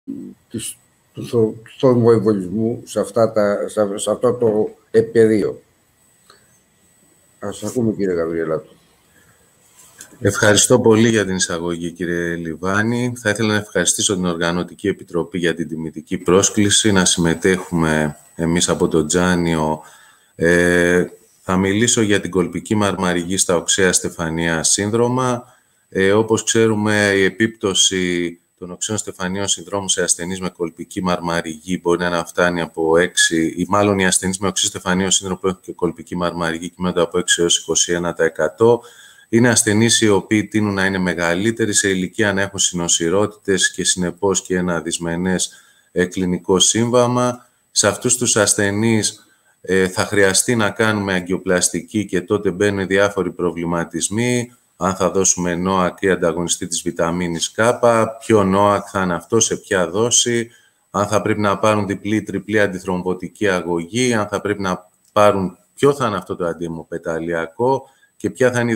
του θορμοεμβολισμού σε αυτό το πεδίο. Ας ακούμε, κύριε Γαβριελάτου. Ευχαριστώ πολύ για την εισαγωγή, κύριε Λιβάνη. Θα ήθελα να ευχαριστήσω την Οργανωτική Επιτροπή για την τιμητική πρόσκληση να συμμετέχουμε εμείς από το Τζάνιο. Θα μιλήσω για την κολπική μαρμαριγή στα οξέα στεφανία σύνδρομα. Όπως ξέρουμε, η επίπτωση των οξέων στεφανίων συνδρόμου σε ασθενείς με κολπική μαρμαριγή μπορεί να φτάνει από 6, ή μάλλον οι ασθενείς με οξύ στεφανίων σύνδρομο που έχουν και κολπική μαρμαριγή κυμαίνονται από 6 έως 21%. Είναι ασθενείς οι οποίοι τείνουν να είναι μεγαλύτεροι σε ηλικία, να έχουν συνοσυρότητες και συνεπώς και ένα δυσμενές κλινικό σύμβαμα. Σε αυτούς τους ασθενείς θα χρειαστεί να κάνουμε αγκιοπλαστική και τότε μπαίνουν διάφοροι προβληματισμοί. Αν θα δώσουμε ΝΟΑΚ ή ανταγωνιστή της βιταμίνης Κ, ποιο ΝΟΑΚ θα είναι αυτό, σε ποια δόση, αν θα πρέπει να πάρουν διπλή ή τριπλή αντιθρομβωτική αγωγή, αν θα πρέπει να πάρουν ποιο θα είναι αυτό το αντιαιμοπεταλιακό και ποια θα είναι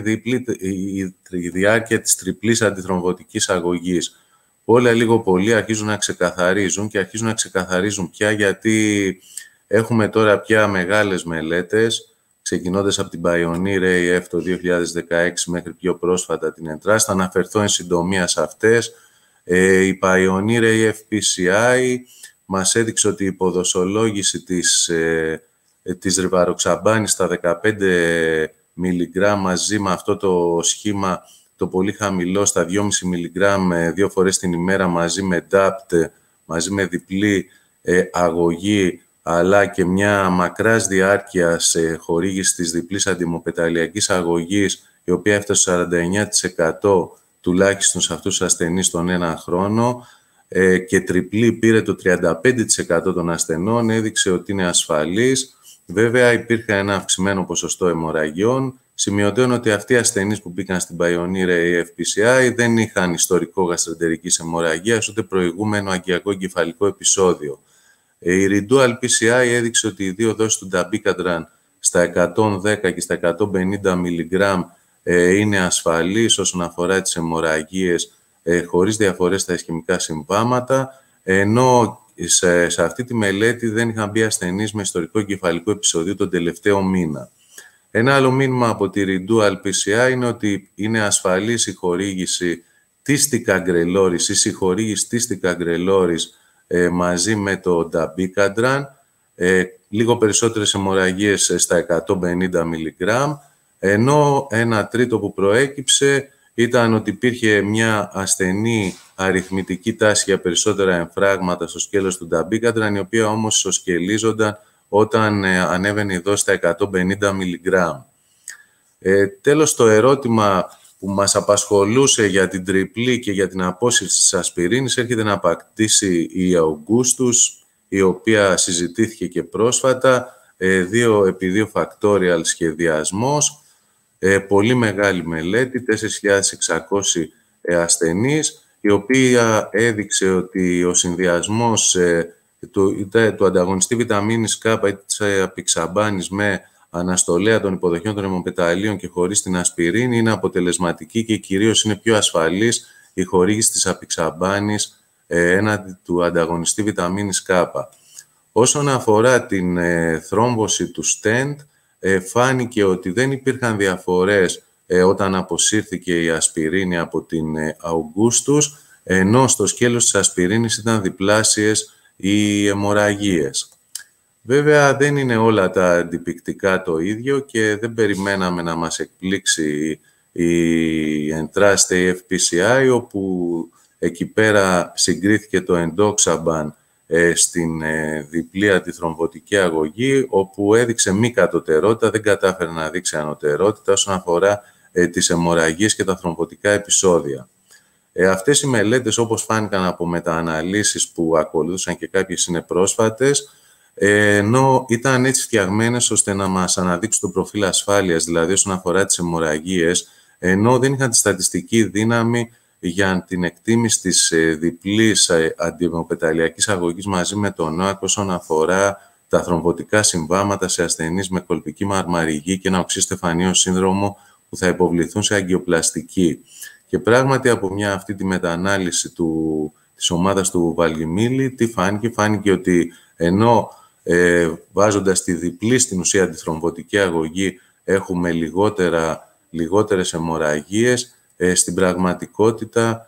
η διάρκεια της τριπλής αντιθρομβωτικής αγωγής. Όλα λίγο πολύ αρχίζουν να ξεκαθαρίζουν και αρχίζουν να ξεκαθαρίζουν πια γιατί έχουμε τώρα πια μεγάλες μελέτες, ξεκινώντας από την Pioneer AF το 2016 μέχρι πιο πρόσφατα την ENTRUST. Θα αναφερθώ εν συντομία σε αυτές. Η Pioneer AF PCI μας έδειξε ότι η υποδοσολόγηση της ριβαροξαμπάνης στα 15 μιλιγκράμμ μαζί με αυτό το σχήμα το πολύ χαμηλό στα 2,5 μιλιγκράμμ 2 φορές την ημέρα μαζί με DAPT, μαζί με διπλή αγωγή αλλά και μια μακράς διάρκειας χορήγηση της διπλής αντιμοπεταλιακής αγωγής, η οποία έφτασε στο 49% τουλάχιστον σε αυτούς τους ασθενείς τον ένα χρόνο και τριπλή πήρε το 35% των ασθενών, έδειξε ότι είναι ασφαλής. Βέβαια, υπήρχε ένα αυξημένο ποσοστό αιμορραγιών. Σημειωτέων ότι αυτοί οι ασθενείς που μπήκαν στην Pioneer AF PCI δεν είχαν ιστορικό γαστροεντερικής αιμορραγίας ούτε προηγούμενο αγκιακό εγκεφαλικό επεισόδιο. Η Redual PCI έδειξε ότι οι δύο δόσεις του Dabigatran στα 110 και στα 150 μιλιγκράμμ είναι ασφαλείς όσον αφορά τις αιμορραγίες χωρίς διαφορές στα ισχυμικά συμβάματα, ενώ σε αυτή τη μελέτη δεν είχαν μπει ασθενείς με ιστορικό εγκεφαλικό επεισόδιο τον τελευταίο μήνα. Ένα άλλο μήνυμα από τη Redual PCI είναι ότι είναι ασφαλής η χορήγηση της Ticagrelor's ή συγχορήγηση της Ticagrelor's μαζί με το Dabigatran, λίγο περισσότερες αιμορραγίες στα 150 μιλιγκράμμ, ενώ ένα τρίτο που προέκυψε ήταν ότι υπήρχε μια ασθενή αριθμητική τάση για περισσότερα εμφράγματα στο σκέλος του Dabigatran, η οποία όμως ισοσκελίζονταν όταν ανέβαινε η δόση στα 150 μιλιγκράμμ. Τέλος, το ερώτημα που μας απασχολούσε για την τριπλή και για την απόσυρση της ασπιρίνης έρχεται να απακτήσει η Augustus, η οποία συζητήθηκε και πρόσφατα, 2x2 factorial σχεδιασμός, πολύ μεγάλη μελέτη, 4.600 ασθενείς, η οποία έδειξε ότι ο συνδυασμός του ανταγωνιστή βιταμίνης Κ ή της απιξαμπάνης με αναστολέα των υποδοχείων των αιμοπεταλίων και χωρίς την ασπιρίνη είναι αποτελεσματική και κυρίως είναι πιο ασφαλής η χορήγηση της απιξαμπάνης έναντι του ανταγωνιστή βιταμίνης Κ. Όσον αφορά την θρόμβωση του stent, φάνηκε ότι δεν υπήρχαν διαφορές όταν αποσύρθηκε η ασπιρίνη από την Augustus, ενώ στο σκέλος της ασπιρίνης ήταν διπλάσιες οι αιμορραγίες. Βέβαια, δεν είναι όλα τα αντιπικτικά το ίδιο και δεν περιμέναμε να μας εκπλήξει η ENTRUST AF PCI, όπου εκεί πέρα συγκρίθηκε το Endoxaban στην διπλή αντιθρομβωτική αγωγή, όπου έδειξε μη κατωτερότητα, δεν κατάφερε να δείξει ανωτερότητα όσον αφορά τις αιμορραγίες και τα θρομβωτικά επεισόδια. Αυτές οι μελέτες, όπως φάνηκαν από μετααναλύσεις που ακολούθησαν και κάποιες είναι πρόσφατες, ενώ ήταν έτσι φτιαγμένες ώστε να μας αναδείξουν το προφίλ ασφάλειας, δηλαδή όσον αφορά τις αιμορραγίες, ενώ δεν είχαν τη στατιστική δύναμη για την εκτίμηση της διπλής αντιαιμοπεταλιακής αγωγής μαζί με τον ΝΟΑΚ όσον αφορά τα θρομβωτικά συμβάματα σε ασθενείς με κολπική μαρμαριγή και ένα οξύ στεφανίο σύνδρομο που θα υποβληθούν σε αγκιοπλαστική. Και πράγματι από αυτή τη μεταανάλυση του της ομάδας του Βαλγιμίλη. Τι φάνηκε? Φάνηκε ότι ενώ βάζοντας τη διπλή στην ουσία αντιθρομβωτική αγωγή έχουμε λιγότερες αιμορραγίες, στην πραγματικότητα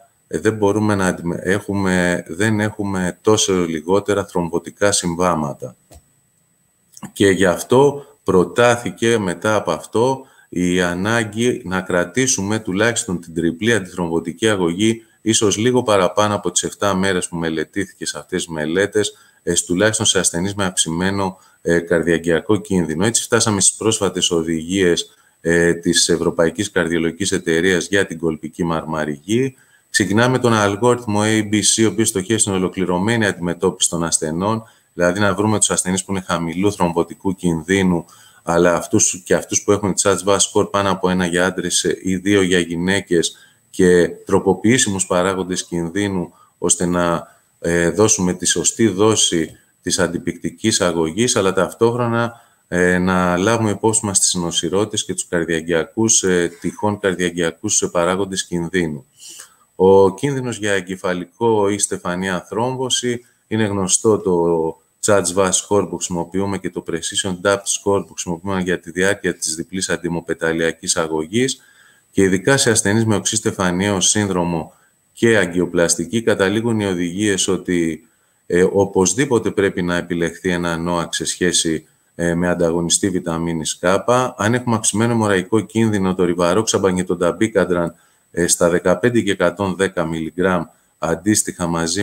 δεν έχουμε τόσο λιγότερα θρομβωτικά συμβάματα. Και γι' αυτό προτάθηκε μετά από αυτό η ανάγκη να κρατήσουμε τουλάχιστον την τριπλή αντιθρομβωτική αγωγή, ίσως λίγο παραπάνω από τις 7 μέρες που μελετήθηκε σε αυτές τις μελέτες, τουλάχιστον σε ασθενείς με αυξημένο καρδιαγγειακό κίνδυνο. Έτσι φτάσαμε στις πρόσφατες οδηγίες της Ευρωπαϊκής Καρδιολογικής Εταιρείας για την κολπική μαρμαριγή. Ξεκινάμε τον αλγόριθμο ABC, ο οποίος στοχεύει στην ολοκληρωμένη αντιμετώπιση των ασθενών, δηλαδή να βρούμε τους ασθενείς που είναι χαμηλού θρομβωτικού κινδύνου, αλλά αυτούς που έχουν CHA-2-VASc score πάνω από 1 για άντρες ή 2 για γυναίκες και τροποποιήσιμους παράγοντες κινδύνου, ώστε να δώσουμε τη σωστή δόση της αντιπικτικής αγωγής, αλλά ταυτόχρονα να λάβουμε υπόψη μας τις νοσηρότητες και τους τυχόν καρδιαγγειακούς παράγοντες κινδύνου. Ο κίνδυνος για εγκεφαλικό ή στεφανία θρόμβωση είναι γνωστό το CHA-2-VASc score που χρησιμοποιούμε και το Precision DAPT score που χρησιμοποιούμε για τη διάρκεια της διπλής αντιμοπεταλιακής αγωγής και ειδικά σε ασθενείς με οξύ στεφανιαίο σύνδρομο και αγκιοπλαστική καταλήγουν οι οδηγίες ότι οπωσδήποτε πρέπει να επιλεχθεί ένα NOAC σε σχέση με ανταγωνιστή βιταμίνης K. Αν έχουμε αυξημένο αιμορραγικό κίνδυνο, το Rivaroxaban και το Dabigatran στα 15 και 110 μιλιγκράμμ αντίστοιχα μαζί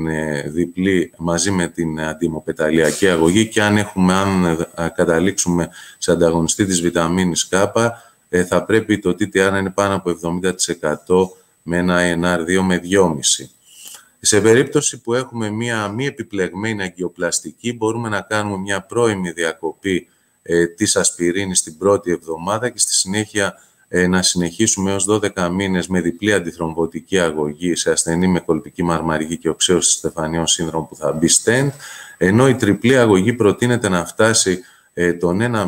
με την αντιμοπεταλιακή αγωγή και αν καταλήξουμε σε ανταγωνιστή της βιταμίνης K, θα πρέπει το TTR να είναι πάνω από 70% με ένα INR 2 με 2,5. Σε περίπτωση που έχουμε μία μη επιπλεγμένη αγκιοπλαστική, μπορούμε να κάνουμε μια πρώιμη διακοπή της ασπιρίνης την πρώτη εβδομάδα και στη συνέχεια να συνεχίσουμε έως 12 μήνες με διπλή αντιθρομβωτική αγωγή σε ασθενή με κολπική μαρμαριγή και οξέωση στεφανιών σύνδρομο που θα μπει stent, ενώ η τριπλή αγωγή προτείνεται να φτάσει τον 1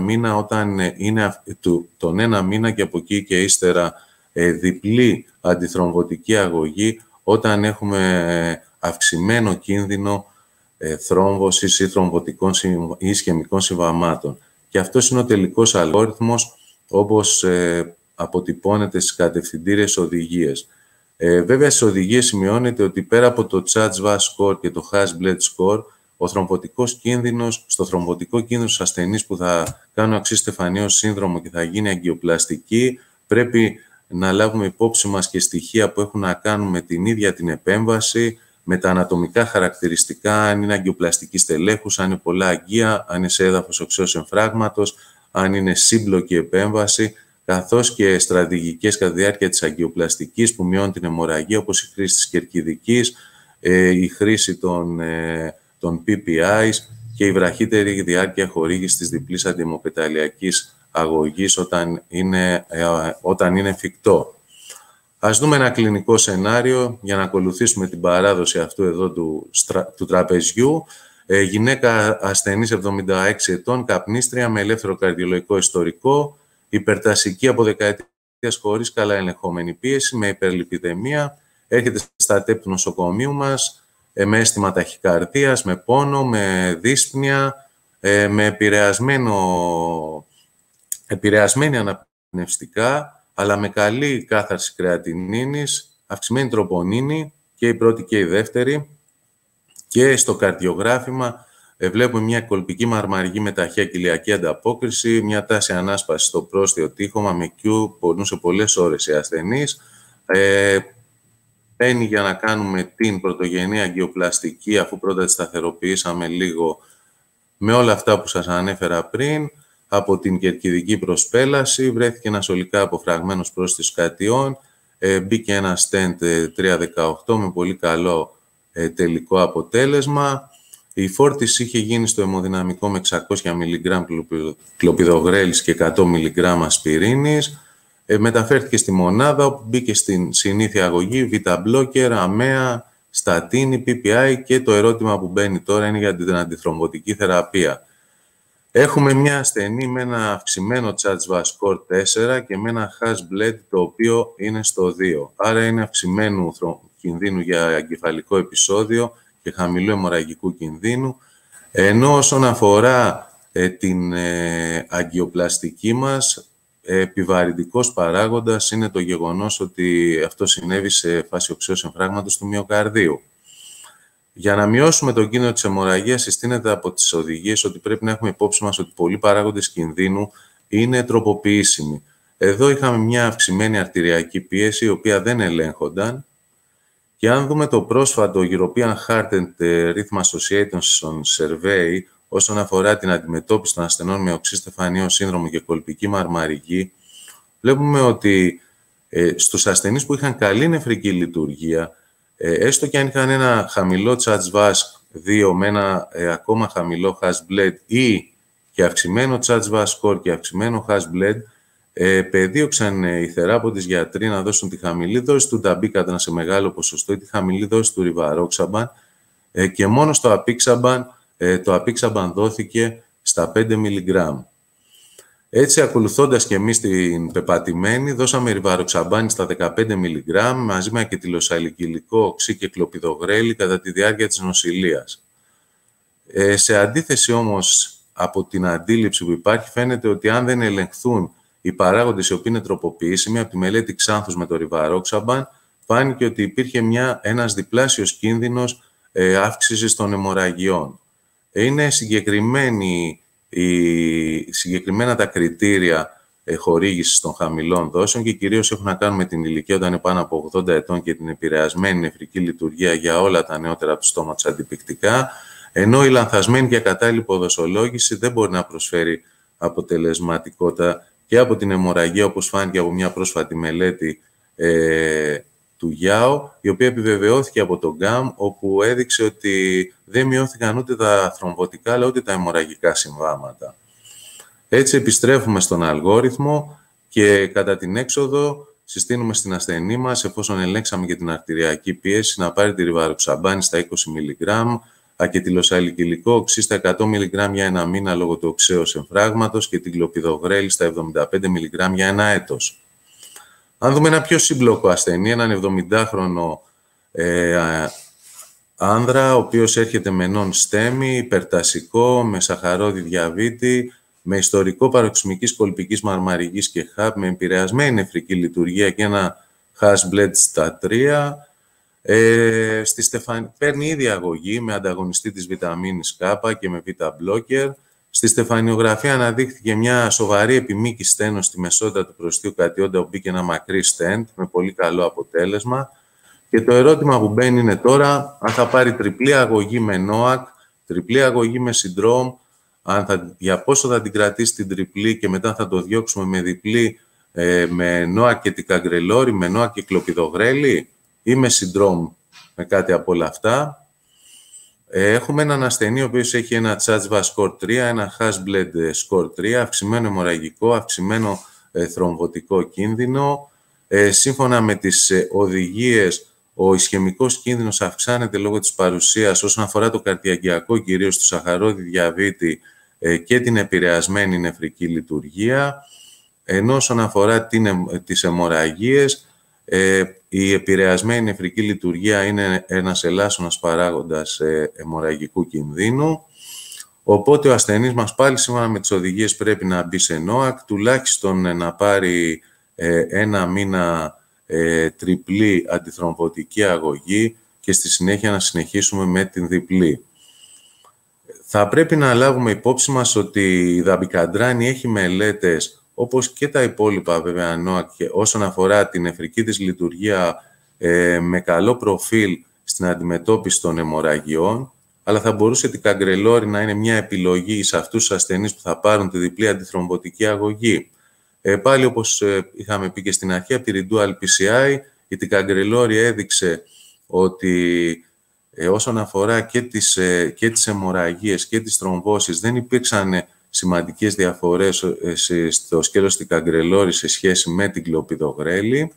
μήνα και από εκεί και ύστερα διπλή αντιθρομβωτική αγωγή όταν έχουμε αυξημένο κίνδυνο θρόμβωσης ή θρομβωτικών ή ισκαιμικών συμβαμάτων. Και αυτός είναι ο τελικός αλγόριθμος όπως αποτυπώνεται στις κατευθυντήριες οδηγίες. Βέβαια, στις οδηγίες σημειώνεται ότι πέρα από το CHA-2-VASc score και το Hasbled score, στο θρομβωτικό κίνδυνο στους ασθενείς που θα κάνουν οξύ στεφανιαίο σύνδρομο και θα γίνει αγκιοπλαστική, πρέπει να λάβουμε υπόψη μας και στοιχεία που έχουν να κάνουν με την ίδια την επέμβαση, με τα ανατομικά χαρακτηριστικά, αν είναι αγκιοπλαστική στελέχους, αν είναι πολλά αγκία, αν είναι σε έδαφος οξέως εμφράγματος, αν είναι σύμπλοκη επέμβαση, καθώς και στρατηγικές κατά τη διάρκεια της αγκιοπλαστικής που μειώνουν την αιμορραγία, όπως η χρήση της κερκιδικής, η χρήση των PPIs και η βραχύτερη διάρκεια χορήγησης της διπλής αντιμοπεταλιακής αγωγής όταν είναι εφικτό. Ας δούμε ένα κλινικό σενάριο για να ακολουθήσουμε την παράδοση αυτού εδώ του τραπεζιού. Γυναίκα ασθενής 76 ετών, καπνίστρια με ελεύθερο καρδιολογικό ιστορικό, υπερτασική από δεκαετίες χωρίς καλά ελεγχόμενη πίεση, με υπερλιπιδαιμία, έρχεται στα ΤΕΠ του νοσοκομείου μας, με αίσθημα ταχυκαρδίας, με πόνο, με δύσπνοια, με επηρεασμένη αναπνευστικά, αλλά με καλή κάθαρση κρεατινίνης, αυξημένη τροπονίνη και η πρώτη και η δεύτερη. Και στο καρδιογράφημα βλέπουμε μια κολπική μαρμαριγή με ταχεία κοιλιακή ανταπόκριση, μια τάση ανάσπαση στο πρόστιο τείχομα με Q, πονούσε πολλές ώρες η ασθενής. Μπαίνει για να κάνουμε την πρωτογενή αγκιοπλαστική, αφού πρώτα τη σταθεροποιήσαμε λίγο με όλα αυτά που σας ανέφερα πριν. Από την κερκιδική προσπέλαση βρέθηκε ένας ολικά αποφραγμένος πρόσθετος κατιών, μπήκε ένα stent 318 με πολύ καλό τελικό αποτέλεσμα. Η φόρτιση είχε γίνει στο αιμοδυναμικό με 600 μιλιγκράμμ κλοπιδογρέλης και 100 μιλιγκράμμ ασπιρίνης. Μεταφέρθηκε στη μονάδα όπου μπήκε στην συνήθεια αγωγή β-μπλόκερ, αμαία, στατίνη, PPI και το ερώτημα που μπαίνει τώρα είναι για την αντιθρομβωτική θεραπεία. Έχουμε μια ασθενή με ένα αυξημένο CHA-2-VASc score 4 και με ένα Hasbled το οποίο είναι στο 2. Άρα είναι αυξημένου κινδύνου για εγκεφαλικό επεισόδιο και χαμηλού αιμορραγικού κινδύνου. Ενώ όσον αφορά την αγκιοπλαστική μας, επιβαρυντικός παράγοντας είναι το γεγονός ότι αυτό συνέβη σε φάση οξέως εμφράγματος του μυοκαρδίου. Για να μειώσουμε τον κίνδυνο της αιμορραγίας, συστήνεται από τις οδηγίες ότι πρέπει να έχουμε υπόψη μας ότι πολλοί παράγοντες κινδύνου είναι τροποποιήσιμοι. Εδώ είχαμε μια αυξημένη αρτηριακή πίεση, η οποία δεν ελέγχονταν. Και αν δούμε το πρόσφατο European Heart and Rhythm Association Survey όσον αφορά την αντιμετώπιση των ασθενών με οξύ στεφανιαίο σύνδρομο και κολπική μαρμαρική, βλέπουμε ότι στους ασθενείς που είχαν καλή νεφρική λειτουργία, έστω και αν είχαν ένα χαμηλό CHA2-VASc 2 με ένα ακόμα χαμηλό Has-Bled ή και αυξημένο CHA2-VASc score και αυξημένο Has-Bled, παιδίωξαν οι θεράποντες γιατροί να δώσουν τη χαμηλή δόση του νταμπίκατραν σε μεγάλο ποσοστό ή τη χαμηλή δόση του ριβαρόξαμπαν και μόνο στο απίξαμπαν, το απίξαμπαν δόθηκε στα 5 mg. Έτσι, ακολουθώντας και εμείς την πεπατημένη, δώσαμε ριβαροξαμπάνι στα 15 mg μαζί με ακετιλοσαλικυλικό, οξύ και κλοπιδογρέλη κατά τη διάρκεια της νοσηλείας. Σε αντίθεση όμως από την αντίληψη που υπάρχει, φαίνεται ότι αν δεν ελεγχθούν οι παράγοντες οι οποίοι είναι τροποποιήσιμοι, από τη μελέτη Ξάνθους με το ριβαρόξαμπαν, φάνηκε ότι υπήρχε ένας διπλάσιος κίνδυνος αύξησης των αιμορραγιών. Είναι συγκεκριμένα τα κριτήρια χορήγησης των χαμηλών δόσεων και κυρίως έχουν να κάνουν με την ηλικία όταν είναι πάνω από 80 ετών και την επηρεασμένη νεφρική λειτουργία για όλα τα νεότερα από το στόμα τους αντιπικτικά, ενώ η λανθασμένη και ακατάλληλη ποδοσολόγηση δεν μπορεί να προσφέρει αποτελεσματικότητα και από την αιμορραγία, όπως φάνηκε από μια πρόσφατη μελέτη του ΓΙΑΟ, η οποία επιβεβαιώθηκε από τον ΓΚΑΜ, όπου έδειξε ότι δεν μειώθηκαν ούτε τα θρομβωτικά, αλλά ούτε τα αιμορραγικά συμβάματα. Έτσι επιστρέφουμε στον αλγόριθμο και κατά την έξοδο συστήνουμε στην ασθενή μας, εφόσον ελέγξαμε και την αρτηριακή πίεση, να πάρει τη ριβαροξαμπάνι στα 20 mg, ακετιλοσαλικυλικό οξύ στα 100 mg για ένα μήνα λόγω του οξέως εμφράγματος και την κλοπιδογρέλη στα 75 mg για ένα έτος. Αν δούμε ένα πιο σύμπλοκο ασθενή, έναν 70χρονο άνδρα, ο οποίος έρχεται με non-STEMI, υπερτασικό, με σαχαρώδη διαβήτη, με ιστορικό παροξημικής κολπικής μαρμαρικής και HAP, με επηρεασμένη νεφρική λειτουργία και ένα Has-Bled στα 3, παίρνει ήδη αγωγή με ανταγωνιστή της βιταμίνης K και με β-μπλόκερ. Στη στεφανιογραφία αναδείχθηκε μια σοβαρή επιμήκη στένος στη μεσότητα του προστίου κατιόντα, που μπήκε ένα μακρύ στέντ με πολύ καλό αποτέλεσμα. Και το ερώτημα που μπαίνει είναι τώρα αν θα πάρει τριπλή αγωγή με ΝΟΑΚ, τριπλή αγωγή με συντρόμ, για πόσο θα την κρατήσει την τριπλή και μετά θα το διώξουμε με διπλή με ΝΟΑΚ και τικαγκρελόρι, με ΝΟΑΚ και κλοπιδογρέλη ή με συντρόμ με κάτι από όλα αυτά. Έχουμε έναν ασθενή ο οποίος έχει ένα CHA2-VASc score 3, ένα Has-Bled score 3, αυξημένο αιμορραγικό, αυξημένο θρομβωτικό κίνδυνο. Σύμφωνα με τις οδηγίες, ο ισχαιμικός κίνδυνος αυξάνεται λόγω της παρουσίας όσον αφορά το καρδιαγγειακό, κυρίως του σαχαρώδη διαβήτη και την επηρεασμένη νεφρική λειτουργία. Ενώ όσον αφορά τις αιμορραγίες, η επηρεασμένη νεφρική λειτουργία είναι ένας ελάσσονας παράγοντας αιμορραγικού κινδύνου. Οπότε ο ασθενής μας πάλι σύμφωνα με τις οδηγίες πρέπει να μπει σε ΝΟΑΚ, τουλάχιστον να πάρει ένα μήνα τριπλή αντιθρομβωτική αγωγή και στη συνέχεια να συνεχίσουμε με την διπλή. Θα πρέπει να λάβουμε υπόψη μας ότι η δαμπικαντράνη έχει μελέτες όπως και τα υπόλοιπα βέβαια ΝΟΑΚ όσον αφορά την νεφρική της λειτουργία με καλό προφίλ στην αντιμετώπιση των αιμορραγιών, αλλά θα μπορούσε την καγκρελόρι να είναι μια επιλογή σε αυτούς τους ασθενείς που θα πάρουν τη διπλή αντιθρομβωτική αγωγή. Πάλι όπως είχαμε πει και στην αρχή, από τη Redual PCI, η τικαγκρελόρι έδειξε ότι όσον αφορά και τις αιμορραγίες και τις θρομβώσεις δεν υπήρξαν σημαντικές διαφορές στο σκέλος τικαγκρελόρι σε σχέση με την κλοπιδογρέλη.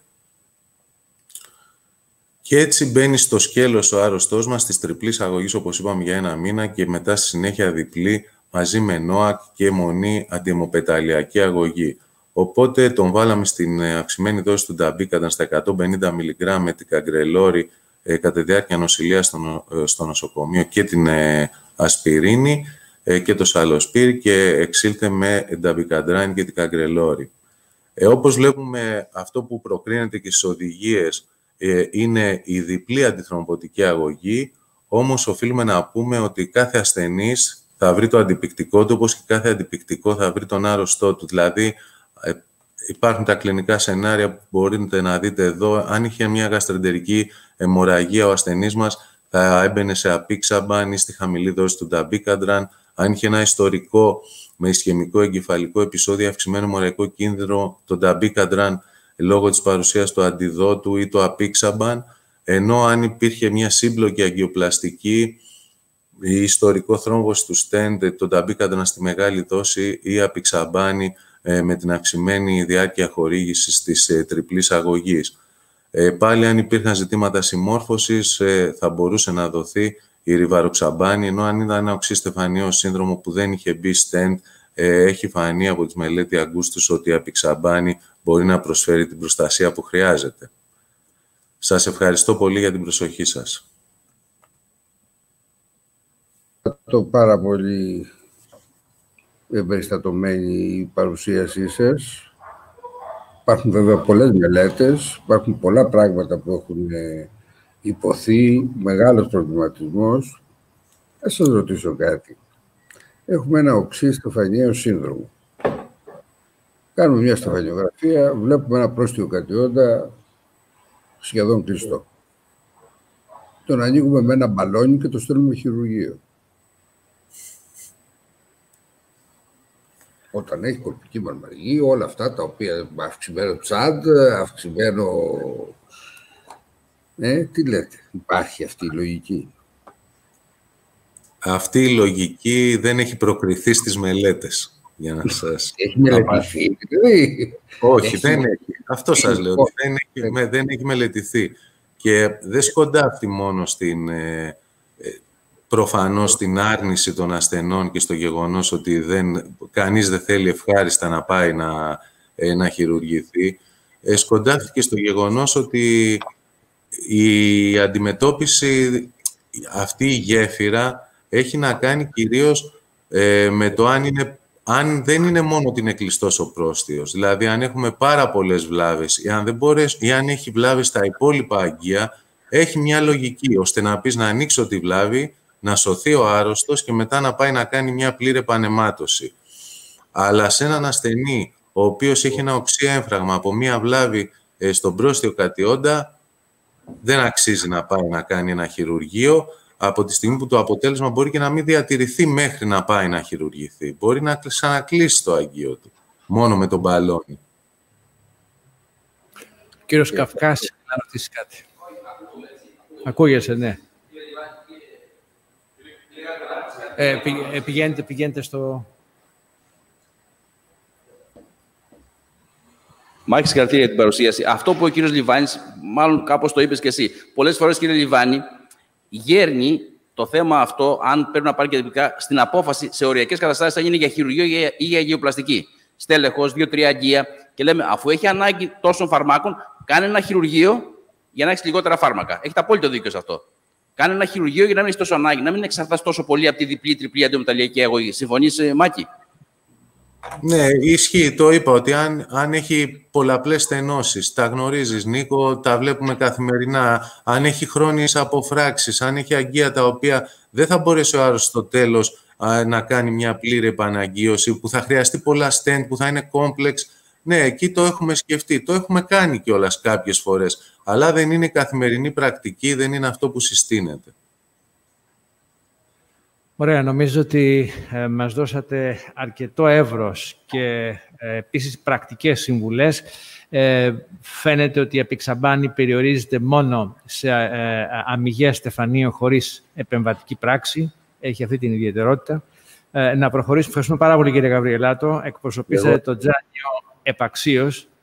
Και έτσι μπαίνει στο σκέλος ο άρρωστός μας της τριπλής αγωγής, όπως είπαμε, για ένα μήνα και μετά στη συνέχεια διπλή μαζί με ΝΟΑΚ και μονή αντιαιμοπεταλιακή αγωγή. Οπότε τον βάλαμε στην αυξημένη δόση του νταμπίκαταν στα 150 mg με τικαγκρελόρι κατά τη διάρκεια νοσηλείας στο νοσοκομείο και την ασπιρίνη και το σαλοσπίρ και εξήλθε με νταμπικαντράνη και την καγκρελόρη. Όπως βλέπουμε, αυτό που προκρίνεται και στις οδηγίες είναι η διπλή αντιθρομβωτική αγωγή, όμως οφείλουμε να πούμε ότι κάθε ασθενής θα βρει το αντιπικτικό του, όπως και κάθε αντιπικτικό θα βρει τον άρρωστό του. Δηλαδή, υπάρχουν τα κλινικά σενάρια που μπορείτε να δείτε εδώ. Αν είχε μια γαστρεντερική αιμορραγία ο ασθενής μας, θα έμπαινε σε απίξαμπαν ή στη χαμηλή δόση του νταμπίκαντραν. Αν είχε ένα ιστορικό με ισχαιμικό εγκεφαλικό επεισόδιο αυξημένο αιμορραγικό κίνδυνο, το νταμπίκαντραν λόγω της παρουσίας του αντιδότου ή το απίξαμπαν. Ενώ αν υπήρχε μια σύμπλοκη αγκιοπλαστική ή ιστορικό θρόμβωση του στέντ, το νταμπίκαντραν στη μεγάλη δόση ή απιξαμπάνη με την αυξημένη διάρκεια χορήγησης της τριπλής αγωγής. Πάλι, αν υπήρχαν ζητήματα συμμόρφωσης, θα μπορούσε να δοθεί η ριβαροξαμπάνη, ενώ αν ήταν ένα οξύστεφανείο σύνδρομο που δεν είχε μπει στέντ, έχει φανεί από τη μελέτη Αγκούστους ότι η απιξαμπάνη μπορεί να προσφέρει την προστασία που χρειάζεται. Σας ευχαριστώ πολύ για την προσοχή σας. Πάρα πολύ εμπεριστατωμένη η παρουσίασή σας. Υπάρχουν βέβαια πολλές μελέτες, υπάρχουν πολλά πράγματα που έχουν υποθεί, μεγάλος προβληματισμός. Ας σας ρωτήσω κάτι. Έχουμε ένα οξύ στεφανιαίο σύνδρομο. Κάνουμε μια στεφανιογραφία, βλέπουμε ένα πρόστιο κατιόντα σχεδόν κλειστό. Τον ανοίγουμε με ένα μπαλόνι και το στέλνουμε χειρουργείο. Όταν έχει κορπική μαρμαργή, όλα αυτά τα οποία αυξημένο τσάντ, αυξημένο... τι λέτε, υπάρχει αυτή η λογική? Αυτή η λογική δεν έχει προκριθεί στις μελέτες, για να σας... Έχει μελετηθεί, δηλαδή. Όχι, δεν έχει. Αυτό σας λέω, δεν έχει μελετηθεί. Και δεν σκοντάφτει μόνο προφανώς στην άρνηση των ασθενών και στο γεγονός ότι κανείς δεν θέλει ευχάριστα να πάει να χειρουργηθεί. Σκοντάφτηκε στο γεγονός ότι η αντιμετώπιση, αυτή η γέφυρα, έχει να κάνει κυρίως με το αν δεν είναι μόνο ότι είναι κλειστός ο πρόστιος. Δηλαδή, αν έχουμε πάρα πολλές βλάβες ή αν έχει βλάβες στα υπόλοιπα αγκία, έχει μια λογική, ώστε να πεις να ανοίξω τη βλάβη, να σωθεί ο άρρωστος και μετά να πάει να κάνει μια πλήρη επαναιμάτωση. Αλλά σε έναν ασθενή, ο οποίος έχει ένα οξύ έμφραγμα από μια βλάβη στον πρόστιο κατιόντα, δεν αξίζει να πάει να κάνει ένα χειρουργείο, από τη στιγμή που το αποτέλεσμα μπορεί και να μην διατηρηθεί μέχρι να πάει να χειρουργηθεί. Μπορεί να ξανακλείσει το αγκείο του, μόνο με τον μπαλόνι. Κύριος Καυκάς, να ρωτήσει κάτι. Ακούγεσαι, ναι. Πηγαίνετε στο... Μάκη, συγχαρητήρια για την παρουσίαση. Αυτό που ο κύριος Λιβάνης, μάλλον κάπως το είπες και εσύ. Πολλές φορές, κύριε Λιβάνη, γέρνει το θέμα αυτό, αν πρέπει να πάρει και τυπικά, στην απόφαση σε οριακές καταστάσεις, θα γίνει για χειρουργείο ή για αγιοπλαστική. Στέλεχος, 2-3 αγκία. Και λέμε, αφού έχει ανάγκη τόσων φαρμάκων, κάνε ένα χειρουργείο για να έχει λιγότερα φάρμακα. Έχετε απόλυτο δίκιο σε αυτό. Κάνε ένα χειρουργείο για να μην έχει τόσο ανάγκη, να μην εξαρτάται τόσο πολύ από τη διπλή-τριπλή αντιομεταλλιακή αγωγή. Συμφωνείς, Μάκη? Ναι, ισχύει. Το είπα ότι αν έχει πολλαπλές στενώσεις, τα γνωρίζεις, Νίκο, τα βλέπουμε καθημερινά. Αν έχει χρόνιες αποφράξεις, αν έχει αγκία τα οποία δεν θα μπορέσει ο άρρωστος στο τέλος να κάνει μια πλήρη επαναγκίωση, που θα χρειαστεί πολλά στέντ, που θα είναι κόμπλεξ. Ναι, εκεί το έχουμε σκεφτεί. Το έχουμε κάνει κιόλας κάποιες φορές. Αλλά δεν είναι καθημερινή πρακτική, δεν είναι αυτό που συστήνεται. Ωραία, νομίζω ότι μας δώσατε αρκετό εύρος και επίσης πρακτικές συμβουλές. Φαίνεται ότι η απιξαμπάνη περιορίζεται μόνο σε αμυγές στεφανείο χωρίς επεμβατική πράξη. Έχει αυτή την ιδιαιτερότητα. Να προχωρήσουμε. Ευχαριστούμε πάρα πολύ, κύριε Γαβριελάτο. Εκπροσωπήσατε το Τζάνιο επαξίως.